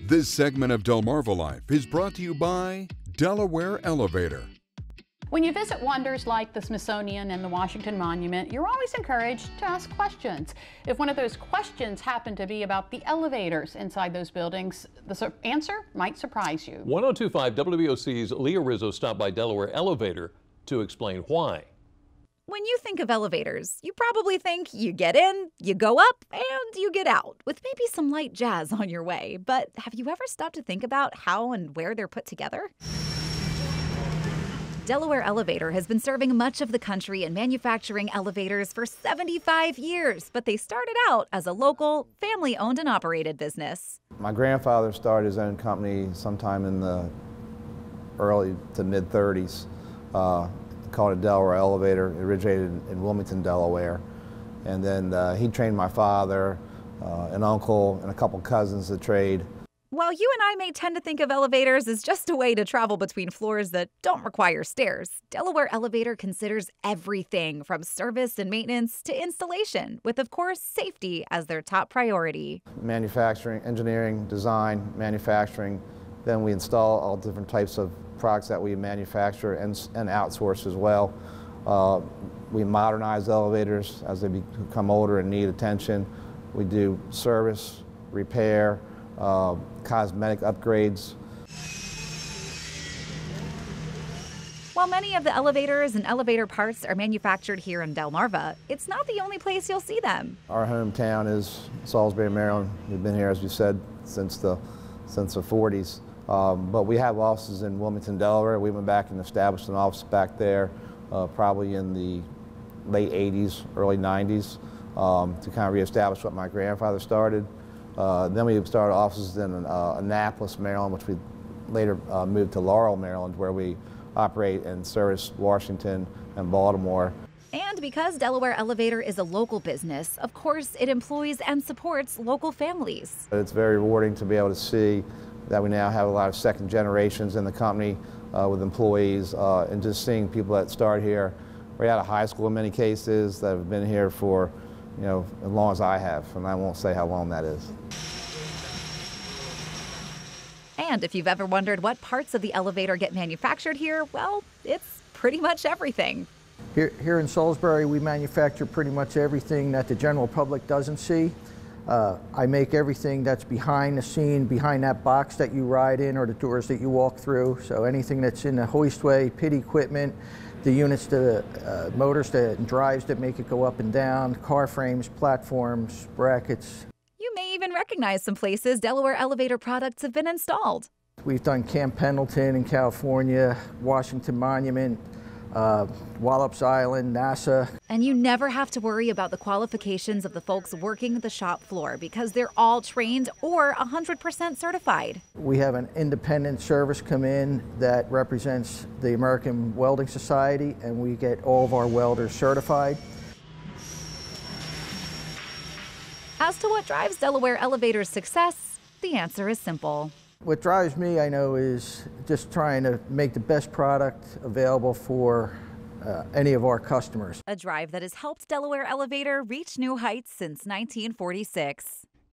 This segment of Delmarva Life is brought to you by Delaware Elevator. When you visit wonders like the Smithsonian and the Washington Monument, you're always encouraged to ask questions. If one of those questions happened to be about the elevators inside those buildings, the answer might surprise you. 102.5 WBOC's Leah Rizzo stopped by Delaware Elevator to explain why. When you think of elevators, you probably think you get in, you go up, and you get out, with maybe some light jazz on your way. But have you ever stopped to think about how and where they're put together? Delaware Elevator has been serving much of the country and manufacturing elevators for 75 years, but they started out as a local, family-owned and operated business. My grandfather started his own company sometime in the early to mid-30s. Called it Delaware Elevator. It originated in Wilmington, Delaware. And then he trained my father, an uncle, and a couple cousins to trade. While you and I may tend to think of elevators as just a way to travel between floors that don't require stairs, Delaware Elevator considers everything from service and maintenance to installation, with, of course, safety as their top priority. Manufacturing, engineering, design, manufacturing. Then we install all different types of products that we manufacture and outsource as well. We modernize elevators as they become older and need attention. We do service, repair, cosmetic upgrades. While many of the elevators and elevator parts are manufactured here in Delmarva, it's not the only place you'll see them. Our hometown is Salisbury, Maryland. We've been here, as you said, since the 40s. But we have offices in Wilmington, Delaware. We went back and established an office back there probably in the late 80s, early 90s to kind of reestablish what my grandfather started. Then we started offices in Annapolis, Maryland, which we later moved to Laurel, Maryland, where we operate and service Washington and Baltimore. And because Delaware Elevator is a local business, of course, it employs and supports local families. It's very rewarding to be able to see that we now have a lot of second generations in the company with employees and just seeing people that start here right out of high school in many cases that have been here for, you know, as long as I have, and I won't say how long that is. And if you've ever wondered what parts of the elevator get manufactured here, well, it's pretty much everything. Here in Salisbury, we manufacture pretty much everything that the general public doesn't see. I make everything that's behind the scene, behind that box that you ride in or the doors that you walk through. So anything that's in the hoistway, pit equipment, the units, the motors, the drives that make it go up and down, car frames, platforms, brackets. You may even recognize some places Delaware Elevator products have been installed. We've done Camp Pendleton in California, Washington Monument, Wallops Island, NASA. And you never have to worry about the qualifications of the folks working the shop floor because they're all trained or 100% certified. We have an independent service come in that represents the American Welding Society, and we get all of our welders certified. As to what drives Delaware Elevator's success, the answer is simple. What drives me, I know, is just trying to make the best product available for any of our customers. A drive that has helped Delaware Elevator reach new heights since 1946.